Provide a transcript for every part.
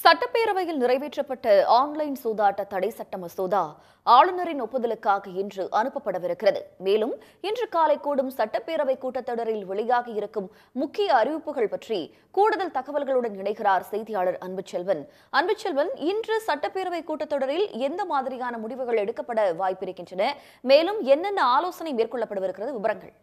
சட்டப்பேரவையில் நிறைவேற்றப்பட்ட ஆன்லைன் சூதாட்ட தடை சட்ட மசோதா ஆளுநரின் ஒப்புதலுக்காக இன்று அனுப்பப்படவிருக்கிறது. மேலும் இன்று காலை கூடும் சட்டப்பேரவை கூட்டத்தொடரில் வெளியாகி இருக்கும் முக்கிய அறிவிப்புகள் பற்றி கூடுதல் தகவல்களுடன் இணைகிறார் செய்தியாளர் அன்புச்செல்வன். இன்று சட்டப்பேரவை கூட்டத்தொடரில் எந்த மாதிரியான முடிவுகள் எடுக்கப்பட வாய்ப்பிருக்கின்றன? மேலும் என்னென்ன ஆலோசனை மேற்கொள்ளப்படவிருக்கிறது? விவரங்கள்.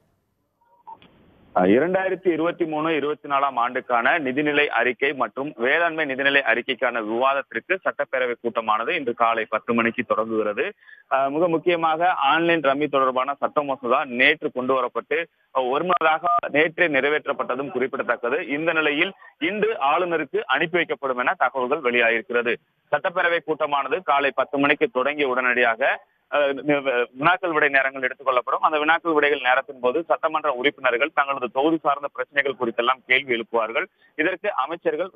2023-24 ஆண்டுக்கான நிதிநிலை அறிக்கை மற்றும் வேளாண்மை நிதிநிலை அறிக்கைக்கான விவாதத்திற்கு சட்டப்பேரவை கூட்டமானது இன்று காலை 10 மணிக்கு தொடங்குகிறது. மிக முக்கியமாக ஆன்லைன் ரம்மி தொடர்பான சட்ட மசோதா நேற்று கொண்டு வரப்பட்டு ஒருமனதாக நேற்றே நிறைவேற்றப்பட்டதும் குறிப்பிடத்தக்கது. இந்த நிலையில் இன்று ஆளுநருக்கு அனுப்பி வைக்கப்படும் என தகவல்கள் வெளியாகியிருக்கிறது. சட்டப்பேரவை கூட்டமானது காலை 10 மணிக்கு தொடங்கிய உடனடியாக வினாக்கள் விடை நேரங்கள் எடுத்துக் கொள்ளப்படும். அந்த வினாக்கள் விடைகள் நேரத்தின் போது சட்டமன்ற உறுப்பினர்கள் தங்களது தொகுதி சார்ந்த பிரச்சனைகள் குறித்தெல்லாம் கேள்வி எழுப்புவார்கள். இதற்கு அமைச்சர்கள்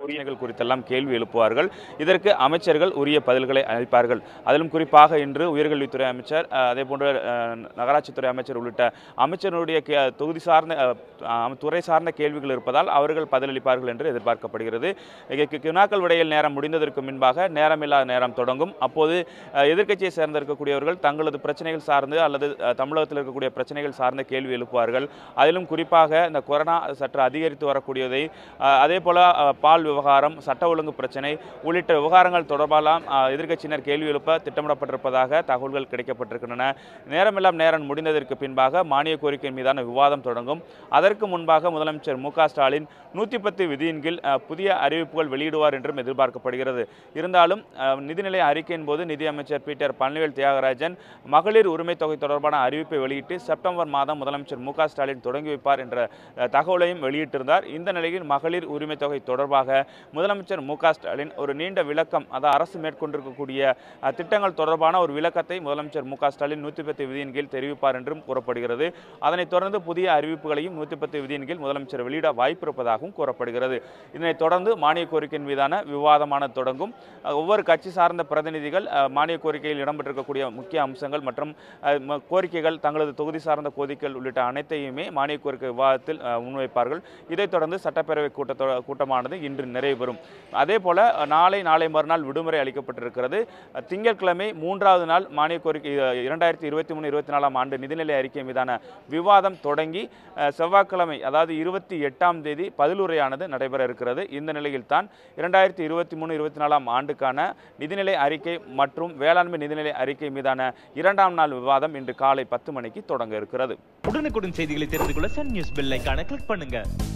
உரிய பதில்களை அளிப்பார்கள். அதிலும் குறிப்பாக இன்று உயர்கல்வித்துறை அமைச்சர், அதே போன்று நகராட்சித்துறை அமைச்சர் உள்ளிட்ட அமைச்சருடைய தொகுதி சார்ந்த துறை சார்ந்த கேள்விகள் இருப்பதால் அவர்கள் பதிலளிப்பார்கள் என்று எதிர்பார்க்கப்படுகிறது. வினாக்கள் விடையில் நேரம் முடிந்ததற்கு முன்பாக நேரமில்லாத நேரம் தொடங்கும். அப்போது எதிர்க்கட்சியை சேர்ந்திருக்கக்கூடியவர்கள் தங்களது பிரச்சனைகள் சார்ந்து அல்லது தமிழகத்தில் இருக்கக்கூடிய பிரச்சனைகள் சார்ந்த கேள்வி எழுப்புவார்கள். அதிலும் குறிப்பாக இந்த கொரோனா சற்று அதிகரித்து வரக்கூடியதை, அதே போல பால் விவகாரம், சட்ட ஒழுங்கு பிரச்சனை உள்ளிட்ட விவகாரங்கள் தொடர்பாலாம் எதிர்க்கட்சியினர் கேள்வி எழுப்ப திட்டமிடப்பட்டிருப்பதாக தகவல்கள் கிடைக்கப்பட்டிருக்கின்றன. நேரம் முடிந்ததற்கு பின்பாக மானிய கோரிக்கை மீதான விவாதம் தொடங்கும். அதற்கு முன்பாக முதலமைச்சர் மு.க.ஸ்டாலின் 110 விதியின் கீழ் புதிய அறிவிப்புகள் வெளியிடுவார் என்றும் எதிர்பார்க்கப்படுகிறது. இருந்தாலும் நிதிநிலை அறிக்கையின் போது நிதியமைச்சர் பீட்டர் பழனிவேல் தியாகராஜன் மகளிர் உரிமை தொகை தொடர்பான அறிவிப்பை வெளியிட்டு செப்டம்பர் மாதம் முதலமைச்சர் மு.க.ஸ்டாலின் தொடங்கி வைப்பார் என்ற தகவலையும் வெளியிட்டிருந்தார். இந்த நிலையில் மகளிர் உரிமை தொகை தொடர்பாக முதலமைச்சர் மு.க.ஸ்டாலின் ஒரு நீண்ட விளக்கம், அதாவது அரசு மேற்கொண்டிருக்கக்கூடிய திட்டங்கள் தொடர்பான ஒரு விளக்கத்தை முதலமைச்சர் மு.க.ஸ்டாலின் 110 விதியின் கீழ் தெரிவிப்பார் என்றும் கூறப்படுகிறது. அதனைத் தொடர்ந்து புதிய அறிவிப்புகளையும் 110 விதியின் கீழ் முதலமைச்சர் வெளியிட வாய்ப்பு இருப்பதாகவும் கூறப்படுகிறது. இதனைத் தொடர்ந்து மானிய கோரிக்கையின் மீதான விவாதமானது தொடங்கும். ஒவ்வொரு கட்சி சார்ந்த பிரதிநிதிகள் மானிய கோரிக்கையில் இடம்பெற்றிருக்கக்கூடிய முக்கிய அம்சங்கள் மற்றும் கோரிக்கைகள், தங்களது தொகுதி சார்ந்த கோரிக்கைகள் உள்ளிட்ட அனைத்தையுமே மானிய கோரிக்கை விவாதத்தில் முன்வைப்பார்கள். இதைத் தொடர்ந்து சட்டப்பேரவை கூட்டமானது இன்று நிறைவு பெறும். அதே போல நாளை மறுநாள் விடுமுறை அளிக்கப்பட்டிருக்கிறது. திங்கட்கிழமை 3வது நாள் மானிய கோரிக்கை 2023-24 ஆண்டு நிதிநிலை அறிக்கை மீதான விவாதம் தொடங்கி செவ்வாய்க்கிழமை, அதாவது 28ஆம் தேதி பதிலுரையானது நடைபெற இருக்கிறது. இந்த நிலையில் தான் 2023-24 ஆண்டுக்கான நிதிநிலை அறிக்கை மற்றும் வேளாண்மை நிதிநிலை அறிக்கை மீதான 2ஆம் நாள் விவாதம் இன்று காலை 10 மணிக்கு தொடங்க இருக்கிறது. உடனுக்குடன் செய்திகளை தெரிந்து கொள்ள சன் நியூஸ் பெல் ஐகானை கிளிக் பண்ணுங்க.